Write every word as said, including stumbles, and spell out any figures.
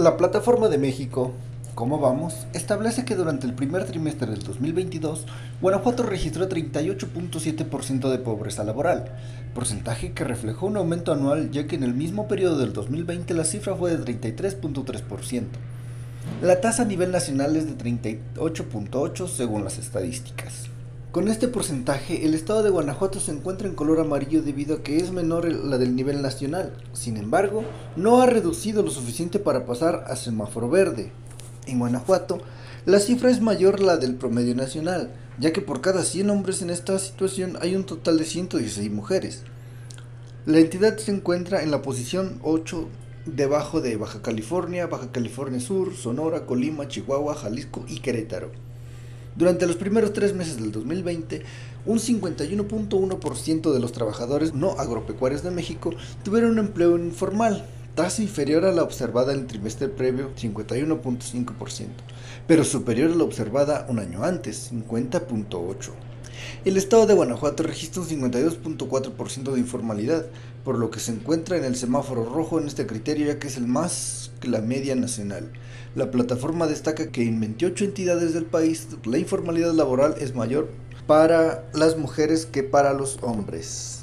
La Plataforma de México, ¿Cómo vamos?, establece que durante el primer trimestre del dos mil veintidós, Guanajuato registró treinta y ocho punto siete por ciento de pobreza laboral, porcentaje que reflejó un aumento anual ya que en el mismo periodo del dos mil veinte la cifra fue de treinta y tres punto tres por ciento. La tasa a nivel nacional es de treinta y ocho punto ocho por ciento según las estadísticas. Con este porcentaje, el estado de Guanajuato se encuentra en color amarillo debido a que es menor la del nivel nacional. Sin embargo, no ha reducido lo suficiente para pasar a semáforo verde. En Guanajuato, la cifra es mayor la del promedio nacional, ya que por cada cien hombres en esta situación hay un total de ciento dieciséis mujeres. La entidad se encuentra en la posición ocho, debajo de Baja California, Baja California Sur, Sonora, Colima, Chihuahua, Jalisco y Querétaro. Durante los primeros tres meses del dos mil veinte, un cincuenta y uno punto uno por ciento de los trabajadores no agropecuarios de México tuvieron un empleo informal, tasa inferior a la observada en el trimestre previo, cincuenta y uno punto cinco por ciento, pero superior a la observada un año antes, cincuenta punto ocho por ciento. El estado de Guanajuato registra un cincuenta y dos punto cuatro por ciento de informalidad, por lo que se encuentra en el semáforo rojo en este criterio ya que es el más que la media nacional. La plataforma destaca que en veintiocho entidades del país la informalidad laboral es mayor para las mujeres que para los hombres.